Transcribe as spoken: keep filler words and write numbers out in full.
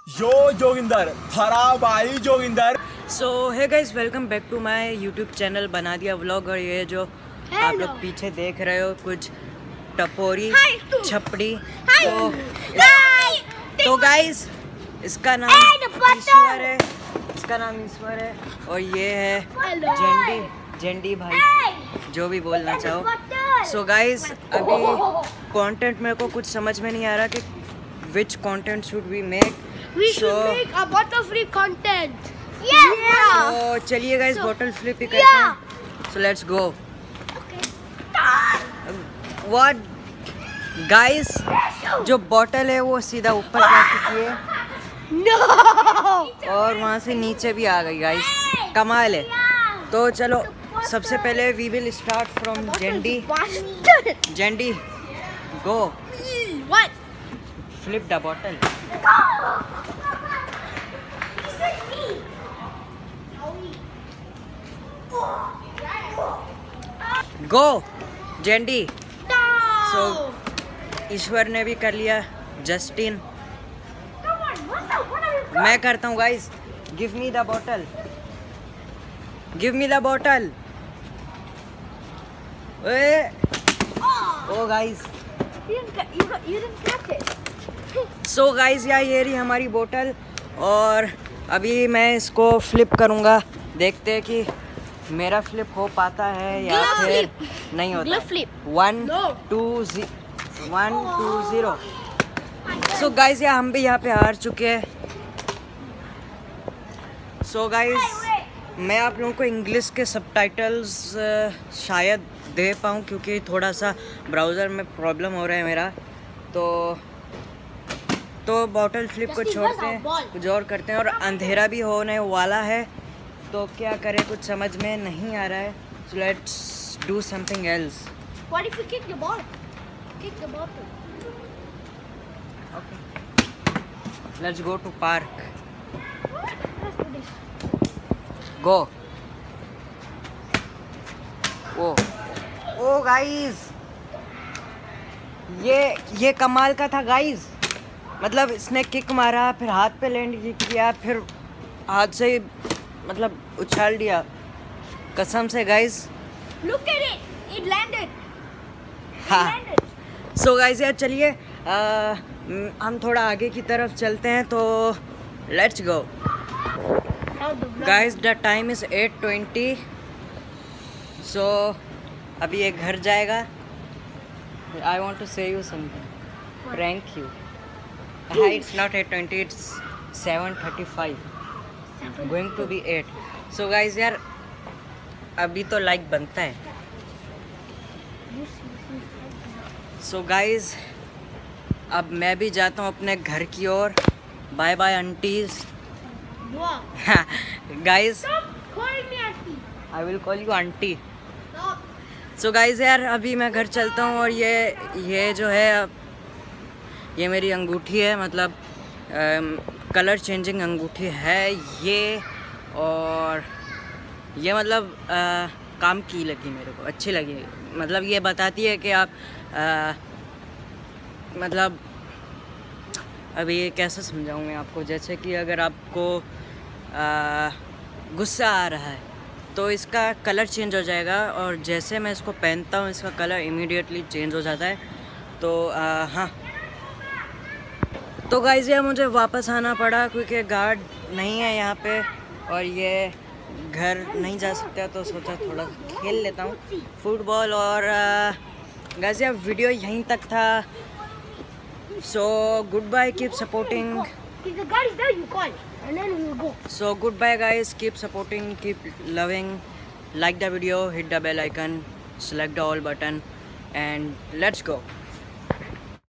यो जोगिंदर थरा भाई जोगिंदर। सो है guys, welcome back to my YouTube channel बना दिया व्लॉग। और ये जो Hello. आप लोग पीछे देख रहे हो कुछ टपोरी छपड़ी, तो तो गाइस इसका नाम ईश्वर है, इसका नाम ईश्वर है और ये है जेंडी जेंडी भाई, जो भी बोलना चाहो। सो गाइस अभी कंटेंट मेरे को कुछ समझ में नहीं आ रहा कि which content should we make. We should so, make a bottle flip content. Yeah. yeah. So चलिए गाइस so, bottle flip ही करते yeah. हैं. So let's go. Okay. What guys? जो बॉटल है वो सीधा ऊपर जा चुकी है. No. और वहाँ से नीचे भी आ गई गाइस. कमाल है. तो चलो सबसे पहले we will start from जेंडी. जेंडी, go. What? Flip the bottle. Go, जेंडी. So ईश्वर ने भी कर लिया. जस्टिन, मैं करता हूँ guys. Give me the bottle. Give me the bottle. Oh guys. You didn't, you, you didn't catch it. So so guys यार ये रही हमारी बोतल और अभी मैं इसको फ्लिप करूँगा. देखते हैं कि मेरा फ्लिप हो पाता है या Glove फिर flip. नहीं होता. Glove flip. One No. Two one two zero. So guys यार हम भी यहाँ पे हार चुके हैं. सो गाइज मैं आप लोगों को इंग्लिश के सबटाइटल्स शायद दे पाऊँ क्योंकि थोड़ा सा ब्राउज़र में प्रॉब्लम हो रहा है मेरा. तो तो बॉटल फ्लिप को छोड़ते हैं, कुछ और करते हैं. और अंधेरा भी होने वाला है तो क्या करें कुछ समझ में नहीं आ रहा है. So let's do something else. What if you kick the ball? Kick the bottle. Okay let's go to park. Let's do this. Go. Oh oh guys ये ये कमाल का था गाइस. मतलब इसने किक मारा, फिर हाथ पे लैंड किया, फिर हाथ से मतलब उछाल दिया. कसम से गाइस. Look at it. It landed. It हाँ. landed. सो गाइस यार चलिए हम थोड़ा आगे की तरफ चलते हैं. तो let's go guys. The time is eight twenty. सो अभी ये घर जाएगा. I want to say you something. Prank you. Hi, it's not eight twenty, it's seven thirty-five. Going to be eight. So guys यार अभी तो लाइक बनता है. So guys अब मैं भी जाता हूँ अपने घर की ओर. Bye bye aunties. Wow. Guys Stop calling me auntie. I will call you auntie. Stop. So guys यार अभी मैं घर चलता हूँ. और ये ये जो है ये मेरी अंगूठी है, मतलब कलर चेंजिंग अंगूठी है ये. और ये मतलब आ, काम की लगी मेरे को, अच्छी लगी. मतलब ये बताती है कि आप आ, मतलब अभी ये कैसे समझाऊँ मैं आपको. जैसे कि अगर आपको गुस्सा आ रहा है तो इसका कलर चेंज हो जाएगा. और जैसे मैं इसको पहनता हूँ इसका कलर इमीडिएटली चेंज हो जाता है. तो आ, हाँ तो गाइस यार मुझे वापस आना पड़ा क्योंकि गार्ड नहीं है यहाँ पे और ये घर नहीं जा सकता. तो सोचा थोड़ा खेल लेता हूँ फुटबॉल. और गाइस यार वीडियो यहीं तक था. So good bye, keep supporting. If the guard is there, you call, and then we will go. So good bye guys, keep supporting, keep loving. Like the video, hit the bell icon, select the all button and let's go.